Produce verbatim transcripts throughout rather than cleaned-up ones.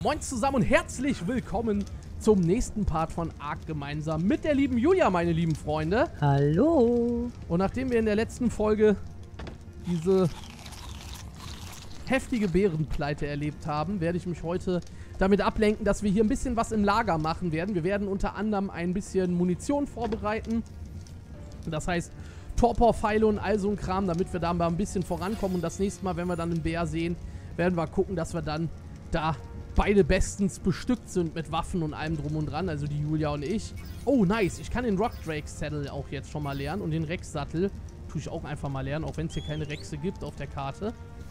Moin zusammen und herzlich willkommen zum nächsten Part von Ark gemeinsam mit der lieben Julia, meine lieben Freunde. Hallo. Und nachdem wir in der letzten Folge diese heftige Bärenpleite erlebt haben, werde ich mich heute damit ablenken, dass wir hier ein bisschen was im Lager machen werden. Wir werden unter anderem ein bisschen Munition vorbereiten. Das heißt Torpor-Pfeile und all so ein Kram, damit wir da mal ein bisschen vorankommen. Und das nächste Mal, wenn wir dann einen Bär sehen, werden wir gucken, dass wir dann da beide bestens bestückt sind mit Waffen und allem drum und dran, also die Julia und ich. Oh, nice. Ich kann den Rock Drake Saddle auch jetzt schon mal lernen und den Rex Sattel tue ich auch einfach mal lernen, auch wenn es hier keine Rexe gibt auf der Karte.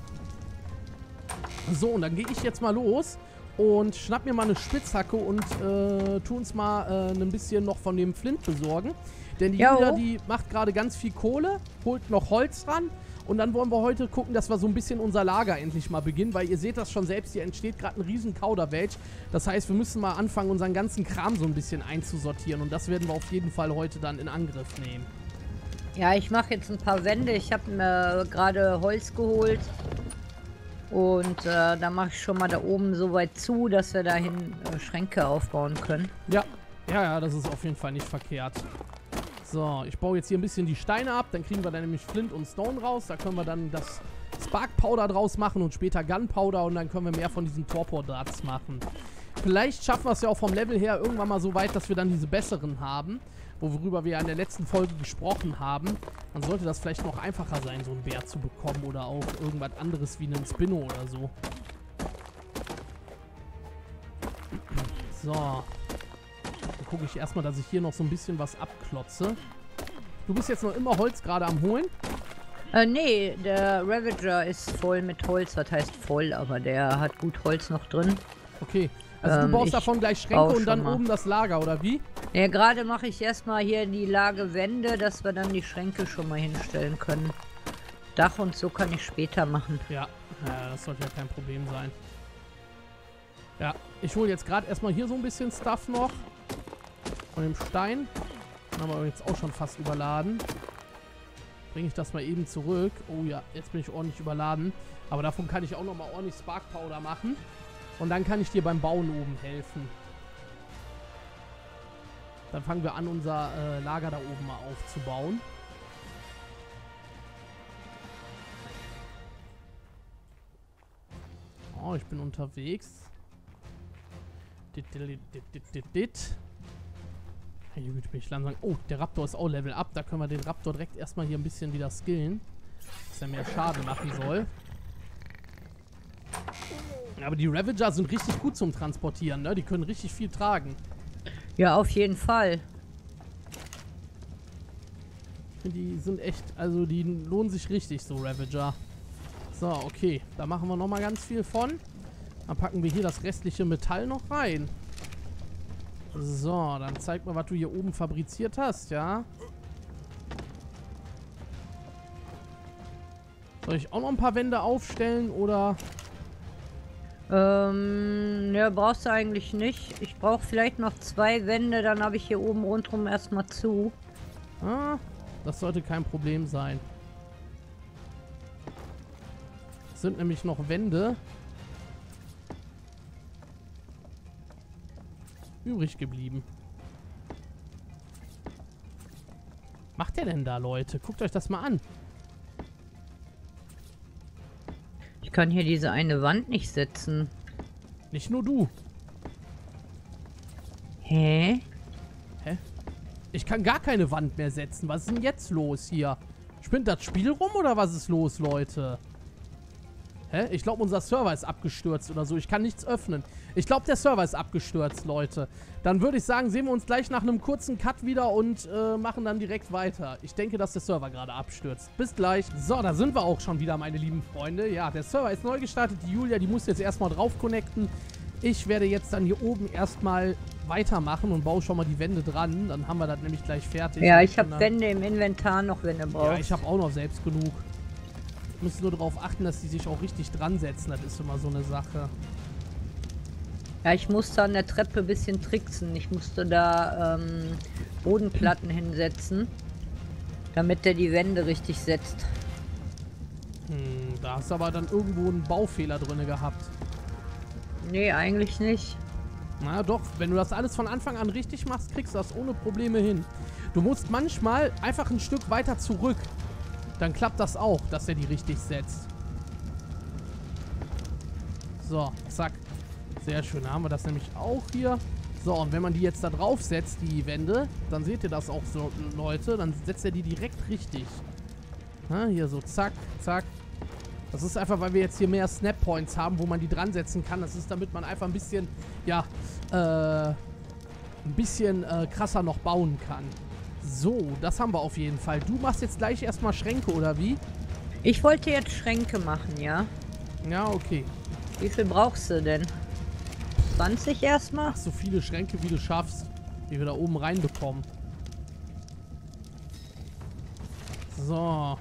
So, und dann gehe ich jetzt mal los und schnapp mir mal eine Spitzhacke und äh, tu uns mal äh, ein bisschen noch von dem Flint besorgen. Denn die Jo. Julia, die macht gerade ganz viel Kohle, holt noch Holz ran. Und dann wollen wir heute gucken, dass wir so ein bisschen unser Lager endlich mal beginnen, weil ihr seht das schon selbst, hier entsteht gerade ein riesen Kauderwelsch. Das heißt, wir müssen mal anfangen, unseren ganzen Kram so ein bisschen einzusortieren und das werden wir auf jeden Fall heute dann in Angriff nehmen. Ja, ich mache jetzt ein paar Wände. Ich habe mir gerade Holz geholt. Und äh, da mache ich schon mal da oben so weit zu, dass wir dahin äh, Schränke aufbauen können. Ja, ja, ja, das ist auf jeden Fall nicht verkehrt. So, ich baue jetzt hier ein bisschen die Steine ab, dann kriegen wir dann nämlich Flint und Stone raus. Da können wir dann das Spark Powder draus machen und später Gunpowder und dann können wir mehr von diesen Torpor Darts machen. Vielleicht schaffen wir es ja auch vom Level her irgendwann mal so weit, dass wir dann diese besseren haben, worüber wir ja in der letzten Folge gesprochen haben. Dann sollte das vielleicht noch einfacher sein, so einen Bär zu bekommen oder auch irgendwas anderes wie einen Spinno oder so. So. Dann gucke ich erstmal, dass ich hier noch so ein bisschen was abklotze. Du bist jetzt noch immer Holz gerade am Holen? Äh, nee, der Ravager ist voll mit Holz. Was heißt voll, aber der hat gut Holz noch drin. Okay. Also Ähm, du baust ich davon gleich Schränke baue und dann schon mal. oben das Lager, oder wie? Ja, gerade mache ich erstmal hier die Lage Wände, dass wir dann die Schränke schon mal hinstellen können. Dach und so kann ich später machen. Ja, ja, das sollte ja kein Problem sein. Ja, ich hole jetzt gerade erstmal hier so ein bisschen Stuff noch. Von dem Stein. Den haben wir jetzt auch schon fast überladen. Bringe ich das mal eben zurück. Oh ja, jetzt bin ich ordentlich überladen. Aber davon kann ich auch nochmal ordentlich Spark Powder machen. Und dann kann ich dir beim Bauen oben helfen. Dann fangen wir an, unser äh, Lager da oben mal aufzubauen. Oh, ich bin unterwegs. Dit, dit, dit, dit, dit, dit. Hey, gut, bin ich langsam. Oh, der Raptor ist auch Level up. Da können wir den Raptor direkt erstmal hier ein bisschen wieder skillen. Dass er mehr Schaden machen soll. Aber die Ravager sind richtig gut zum Transportieren, ne? Die können richtig viel tragen. Ja, auf jeden Fall. Die sind echt, also die lohnen sich richtig, so Ravager. So, okay. Da machen wir nochmal ganz viel von. Dann packen wir hier das restliche Metall noch rein. So, dann zeig mal, was du hier oben fabriziert hast, ja? Soll ich auch noch ein paar Wände aufstellen, oder? Ähm, ja, brauchst du eigentlich nicht. Ich brauche vielleicht noch zwei Wände, dann habe ich hier oben rundherum erstmal zu. Ah, das sollte kein Problem sein. Es sind nämlich noch Wände übrig geblieben. Macht der denn da, Leute? Guckt euch das mal an. Ich kann hier diese eine Wand nicht setzen. Nicht nur du. Hä? Hä? Ich kann gar keine Wand mehr setzen. Was ist denn jetzt los hier? Spinnt das Spiel rum oder was ist los, Leute? Hä? Ich glaube, unser Server ist abgestürzt oder so. Ich kann nichts öffnen. Ich glaube, der Server ist abgestürzt, Leute. Dann würde ich sagen, sehen wir uns gleich nach einem kurzen Cut wieder und äh, machen dann direkt weiter. Ich denke, dass der Server gerade abstürzt. Bis gleich. So, da sind wir auch schon wieder, meine lieben Freunde. Ja, der Server ist neu gestartet. Die Julia, die muss jetzt erstmal drauf connecten. Ich werde jetzt dann hier oben erstmal weitermachen und baue schon mal die Wände dran. Dann haben wir das nämlich gleich fertig. Ja, ich habe Wände im Inventar noch, wenn du brauchst. Ja, ich habe auch noch selbst genug. Ich muss nur darauf achten, dass die sich auch richtig dran setzen. Das ist immer so eine Sache. Ja, ich musste an der Treppe ein bisschen tricksen. Ich musste da ähm, Bodenplatten hinsetzen, damit der die Wände richtig setzt. Hm, da hast du aber dann irgendwo einen Baufehler drin gehabt. Nee, eigentlich nicht. Na doch, wenn du das alles von Anfang an richtig machst, kriegst du das ohne Probleme hin. Du musst manchmal einfach ein Stück weiter zurück. Dann klappt das auch, dass er die richtig setzt. So, zack. Sehr schön, da haben wir das nämlich auch hier. So, und wenn man die jetzt da drauf setzt, die Wände, dann seht ihr das auch so, Leute. Dann setzt er die direkt richtig. Na, hier so, zack, zack. Das ist einfach, weil wir jetzt hier mehr Snap Points haben, wo man die dran setzen kann. Das ist, damit man einfach ein bisschen, ja, äh, ein bisschen äh, krasser noch bauen kann. So, das haben wir auf jeden Fall. Du machst jetzt gleich erstmal Schränke, oder wie? Ich wollte jetzt Schränke machen, ja? Ja, okay. Wie viel brauchst du denn? zwanzig erstmal? Ach, so viele Schränke, wie du schaffst, die wir da oben reinbekommen. So.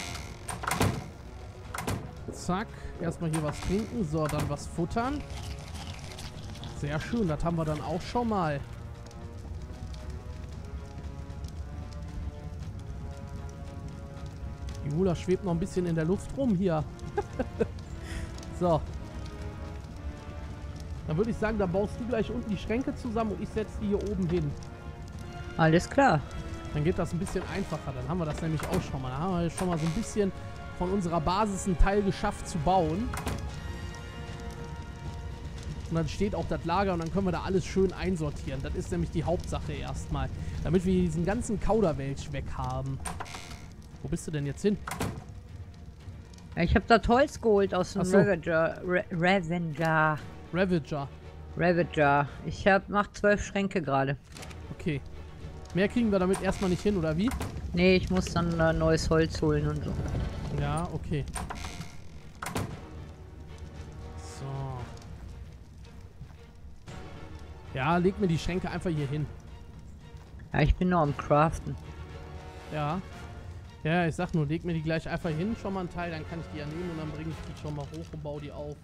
Zack. Erstmal hier was trinken. So, dann was futtern. Sehr schön, das haben wir dann auch schon mal. Die Hula schwebt noch ein bisschen in der Luft rum hier. So. Dann würde ich sagen, da baust du gleich unten die Schränke zusammen und ich setze die hier oben hin. Alles klar. Dann geht das ein bisschen einfacher. Dann haben wir das nämlich auch schon mal. Dann haben wir schon mal so ein bisschen von unserer Basis einen Teil geschafft zu bauen. Und dann steht auch das Lager und dann können wir da alles schön einsortieren. Das ist nämlich die Hauptsache erstmal. Damit wir diesen ganzen Kauderwelsch weg haben. Wo bist du denn jetzt hin? Ich habe das Holz geholt aus dem Ach so. Ravager. Re Ravager. Ravager. Ravager. Ich hab, mach zwölf Schränke gerade. Okay. Mehr kriegen wir damit erstmal nicht hin, oder wie? Nee, ich muss dann äh, neues Holz holen und so. Ja, okay. So. Ja, leg mir die Schränke einfach hier hin. Ja, ich bin noch am Craften. Ja. Ja, ich sag nur, leg mir die gleich einfach hin, schon mal einen Teil, dann kann ich die ja nehmen und dann bringe ich die schon mal hoch und baue die auf.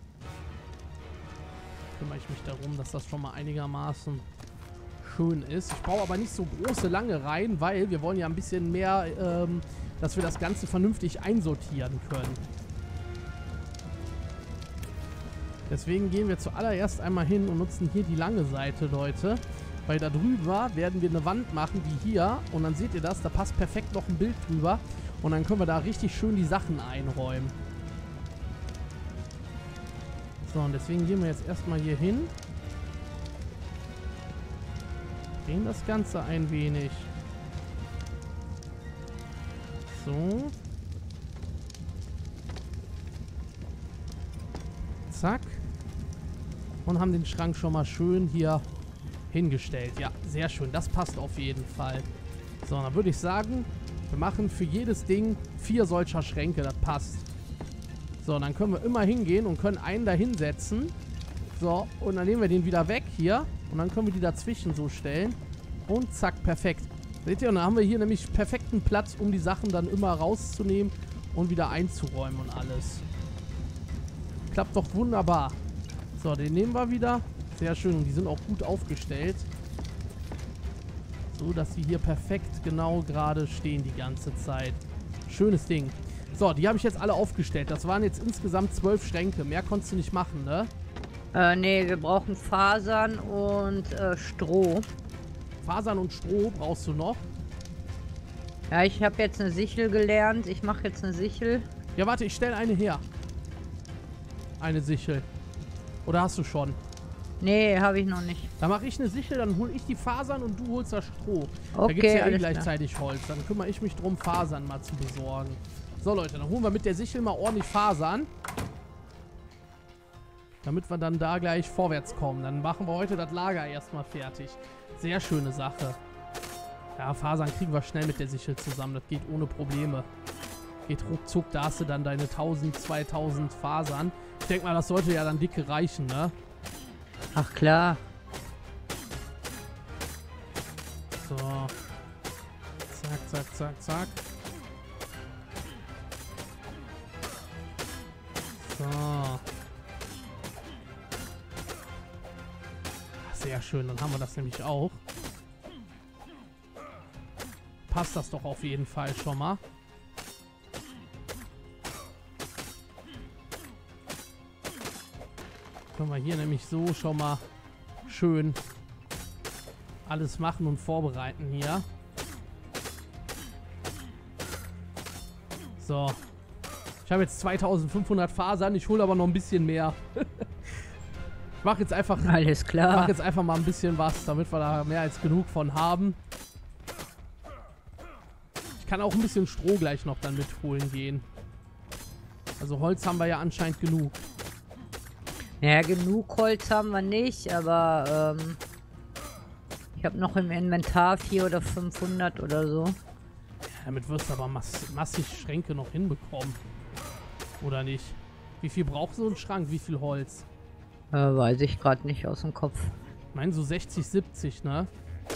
Kümmere ich mich darum, dass das schon mal einigermaßen schön ist. Ich baue aber nicht so große, lange rein, weil wir wollen ja ein bisschen mehr, ähm, dass wir das Ganze vernünftig einsortieren können. Deswegen gehen wir zuallererst einmal hin und nutzen hier die lange Seite, Leute. Weil da drüber werden wir eine Wand machen, wie hier. Und dann seht ihr das, da passt perfekt noch ein Bild drüber. Und dann können wir da richtig schön die Sachen einräumen. So, und deswegen gehen wir jetzt erstmal hier hin. Drehen das Ganze ein wenig. So. Zack. Und haben den Schrank schon mal schön hier hingestellt. Ja, sehr schön. Das passt auf jeden Fall. So, dann würde ich sagen, wir machen für jedes Ding vier solcher Schränke. Das passt. So, dann können wir immer hingehen und können einen da hinsetzen. So, und dann nehmen wir den wieder weg hier. Und dann können wir die dazwischen so stellen. Und zack, perfekt. Seht ihr, und dann haben wir hier nämlich perfekten Platz, um die Sachen dann immer rauszunehmen und wieder einzuräumen und alles. Klappt doch wunderbar. So, den nehmen wir wieder. Sehr schön. Und die sind auch gut aufgestellt. So, dass sie hier perfekt genau gerade stehen die ganze Zeit. Schönes Ding. So, die habe ich jetzt alle aufgestellt. Das waren jetzt insgesamt zwölf Schränke. Mehr konntest du nicht machen, ne? Äh, nee, wir brauchen Fasern und äh, Stroh. Fasern und Stroh brauchst du noch. Ja, ich habe jetzt eine Sichel gelernt. Ich mache jetzt eine Sichel. Ja, warte, ich stelle eine her. Eine Sichel. Oder hast du schon? Nee, habe ich noch nicht. Dann mache ich eine Sichel, dann hole ich die Fasern und du holst das Stroh. Okay, da gibt es ja eh alles gleichzeitig klar. Holz. Dann kümmere ich mich drum, Fasern mal zu besorgen. So, Leute, dann holen wir mit der Sichel mal ordentlich Fasern. Damit wir dann da gleich vorwärts kommen. Dann machen wir heute das Lager erstmal fertig. Sehr schöne Sache. Ja, Fasern kriegen wir schnell mit der Sichel zusammen. Das geht ohne Probleme. Geht ruckzuck, da hast du dann deine tausend, zweitausend Fasern. Ich denke mal, das sollte ja dann dicke reichen, ne? Ach klar. So. Zack, zack, zack, zack. So. Sehr schön, dann haben wir das nämlich auch. Passt das doch auf jeden Fall schon mal. Können wir hier nämlich so schon mal schön alles machen und vorbereiten hier. So. Ich habe jetzt zweitausendfünfhundert Fasern. Ich hole aber noch ein bisschen mehr. Ich mache jetzt einfach... Alles klar. Ich mache jetzt einfach mal ein bisschen was, damit wir da mehr als genug von haben. Ich kann auch ein bisschen Stroh gleich noch dann mitholen gehen. Also Holz haben wir ja anscheinend genug. Ja, genug Holz haben wir nicht, aber ähm, ich habe noch im Inventar vierhundert oder fünfhundert oder so. Damit wirst du aber mass massig Schränke noch hinbekommen. Oder nicht? Wie viel braucht so ein Schrank? Wie viel Holz? Äh, weiß ich gerade nicht aus dem Kopf. Ich meine so sechzig, siebzig, ne?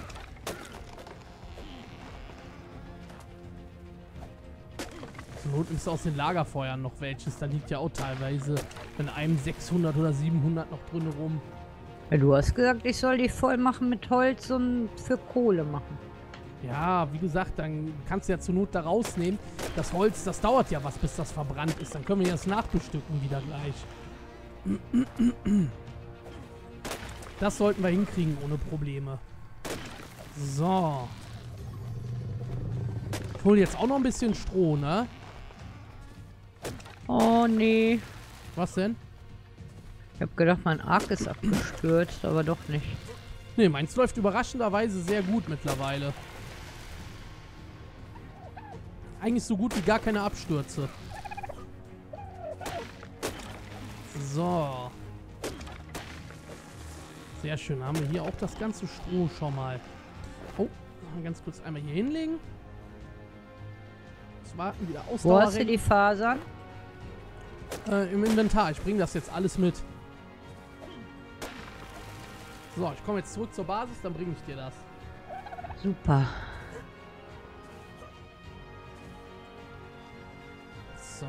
Zur Not nimmst du aus den Lagerfeuern noch welches. Da liegt ja auch teilweise in einem sechshundert oder siebenhundert noch drin rum. Ja, du hast gesagt, ich soll die voll machen mit Holz und für Kohle machen. Ja, wie gesagt, dann kannst du ja zur Not da rausnehmen. Das Holz, das dauert ja was, bis das verbrannt ist. Dann können wir das nachbestücken wieder gleich. Das sollten wir hinkriegen ohne Probleme. So. Ich hole jetzt auch noch ein bisschen Stroh, ne? Oh, nee. Was denn? Ich habe gedacht, mein Ark ist abgestürzt, aber doch nicht. Ne, meins läuft überraschenderweise sehr gut mittlerweile. Eigentlich so gut wie gar keine Abstürze. So. Sehr schön. Haben wir hier auch das ganze Stroh schon mal. Oh, mal ganz kurz einmal hier hinlegen. Das warten wieder Ausdauer. Wo hast du die Fasern? Äh, im Inventar. Ich bringe das jetzt alles mit. So, ich komme jetzt zurück zur Basis, dann bringe ich dir das. Super. So.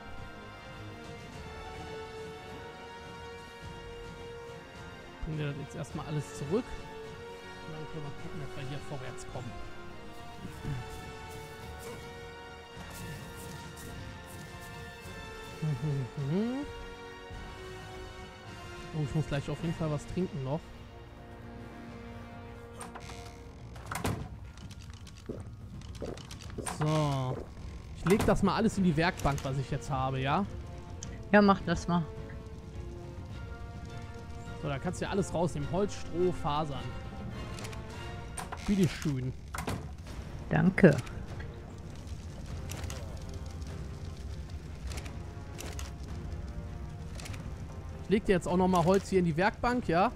Bringen wir das jetzt erstmal alles zurück. Und dann können wir gucken, dass wir hier vorwärts kommen. Oh, ich muss gleich auf jeden Fall was trinken noch. So. Ich lege das mal alles in die Werkbank, was ich jetzt habe, ja? Ja, mach das mal. So, da kannst du ja alles rausnehmen. Holz, Stroh, Fasern. Bitteschön. Danke. Ich leg dir jetzt auch nochmal Holz hier in die Werkbank, ja?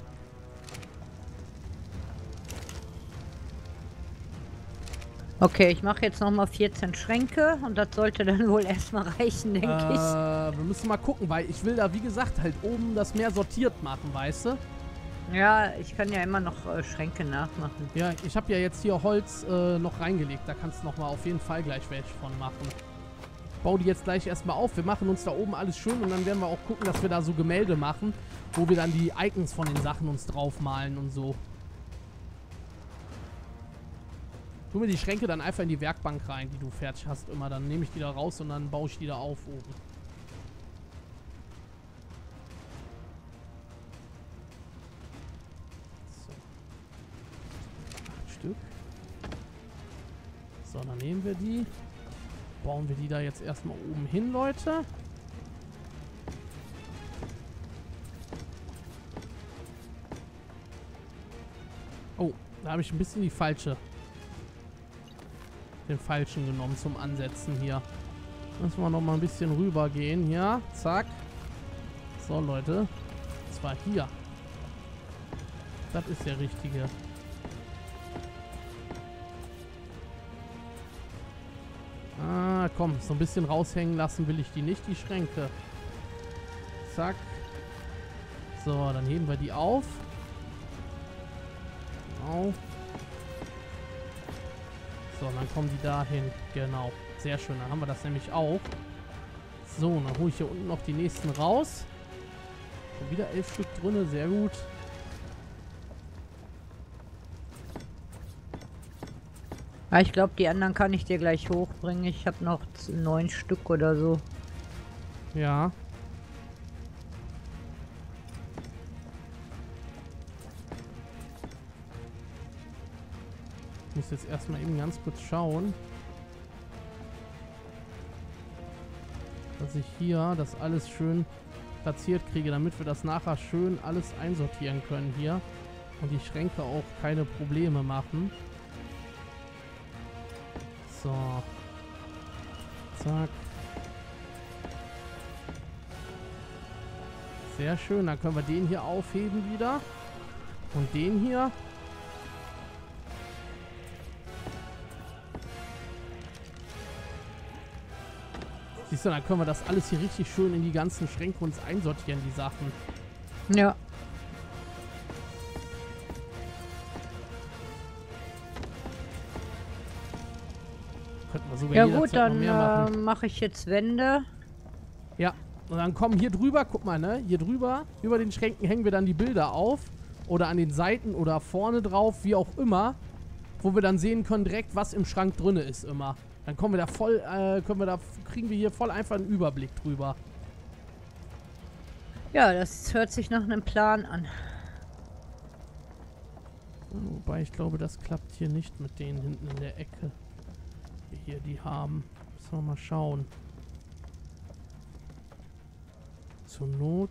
Okay, ich mache jetzt nochmal vierzehn Schränke und das sollte dann wohl erstmal reichen, denke äh, ich. Wir müssen mal gucken, weil ich will da, wie gesagt, halt oben das mehr sortiert machen, weißt du? Ja, ich kann ja immer noch äh, Schränke nachmachen. Ja, ich habe ja jetzt hier Holz äh, noch reingelegt. Da kannst du nochmal auf jeden Fall gleich welche von machen. Ich baue die jetzt gleich erstmal auf. Wir machen uns da oben alles schön und dann werden wir auch gucken, dass wir da so Gemälde machen, wo wir dann die Icons von den Sachen uns draufmalen und so. Tu mir die Schränke dann einfach in die Werkbank rein, die du fertig hast immer. Dann nehme ich die da raus und dann baue ich die da auf oben. So. Acht Stück. So, dann nehmen wir die. Bauen wir die da jetzt erstmal oben hin, Leute. Oh, da habe ich ein bisschen die falsche... den falschen genommen zum Ansetzen hier. Müssen wir noch mal ein bisschen rüber gehen hier. Zack. So, Leute. Das war hier. Das ist der richtige. Ah, komm. So ein bisschen raushängen lassen will ich die nicht, die Schränke. Zack. So, dann heben wir die auf. Genau. So, und dann kommen die dahin. Genau. Sehr schön. Dann haben wir das nämlich auch. So, und dann hole ich hier unten noch die nächsten raus. Schon wieder elf Stück drin. Sehr gut. Ja, ich glaube, die anderen kann ich dir gleich hochbringen. Ich habe noch neun Stück oder so. Ja. Ich muss jetzt erstmal eben ganz kurz schauen, dass ich hier das alles schön platziert kriege, damit wir das nachher schön alles einsortieren können hier und die Schränke auch keine Probleme machen. So. Zack. Sehr schön, dann können wir den hier aufheben wieder. Und den hier. Siehst du, dann können wir das alles hier richtig schön in die ganzen Schränke uns einsortieren, die Sachen. Ja. Könnten wir sogar Ja jederzeit gut, dann noch mehr machen. äh, mache ich jetzt Wände. Ja, und dann kommen hier drüber, guck mal, ne? Hier drüber, über den Schränken hängen wir dann die Bilder auf. Oder an den Seiten oder vorne drauf, wie auch immer. Wo wir dann sehen können direkt, was im Schrank drin ist immer. Dann kommen wir da voll, äh, können wir da, kriegen wir hier voll einfach einen Überblick drüber. Ja, das hört sich nach einem Plan an. Wobei ich glaube, das klappt hier nicht mit denen hinten in der Ecke. Die hier, die haben. Müssen wir mal schauen. Zur Not.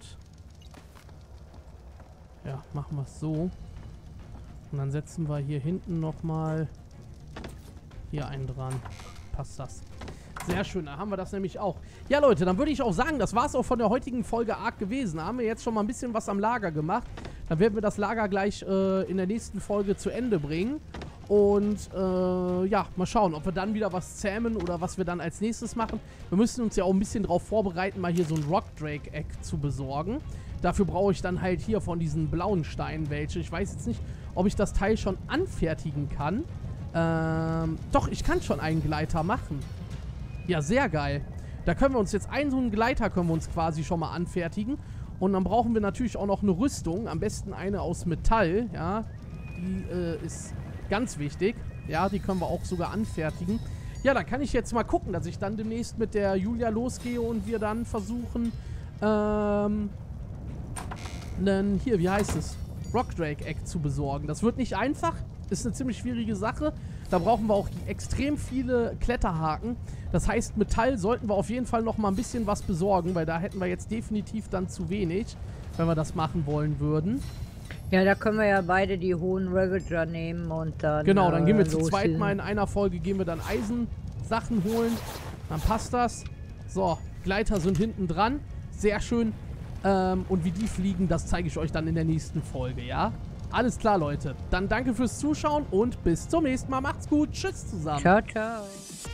Ja, machen wir es so. Und dann setzen wir hier hinten nochmal hier einen dran. Passt das. Sehr schön, da haben wir das nämlich auch. Ja, Leute, dann würde ich auch sagen, das war es auch von der heutigen Folge Ark gewesen. Da haben wir jetzt schon mal ein bisschen was am Lager gemacht. Dann werden wir das Lager gleich äh, in der nächsten Folge zu Ende bringen. Und äh, ja, mal schauen, ob wir dann wieder was zähmen oder was wir dann als nächstes machen. Wir müssen uns ja auch ein bisschen darauf vorbereiten, mal hier so ein Rock Drake Egg zu besorgen. Dafür brauche ich dann halt hier von diesen blauen Steinen welche. Ich weiß jetzt nicht, ob ich das Teil schon anfertigen kann. Ähm, doch, ich kann schon einen Gleiter machen. Ja, sehr geil. Da können wir uns jetzt einen so einen Gleiter können wir uns quasi schon mal anfertigen. Und dann brauchen wir natürlich auch noch eine Rüstung. Am besten eine aus Metall, ja. Die äh, ist ganz wichtig. Ja, die können wir auch sogar anfertigen. Ja, da kann ich jetzt mal gucken, dass ich dann demnächst mit der Julia losgehe und wir dann versuchen, ähm, einen, hier, wie heißt es? Rock Drake Egg zu besorgen. Das wird nicht einfach. Ist eine ziemlich schwierige Sache. Da brauchen wir auch extrem viele Kletterhaken. Das heißt, Metall sollten wir auf jeden Fall noch mal ein bisschen was besorgen, weil da hätten wir jetzt definitiv dann zu wenig, wenn wir das machen wollen würden. Ja, da können wir ja beide die hohen Ravager nehmen und dann Genau, dann gehen wir äh, zu zweit losziehen. mal in einer Folge, gehen wir dann Eisensachen holen. Dann passt das. So, Gleiter sind hinten dran. Sehr schön. Ähm, und wie die fliegen, das zeige ich euch dann in der nächsten Folge, ja? Alles klar, Leute. Dann danke fürs Zuschauen und bis zum nächsten Mal. Macht's gut. Tschüss zusammen. Ciao, ciao.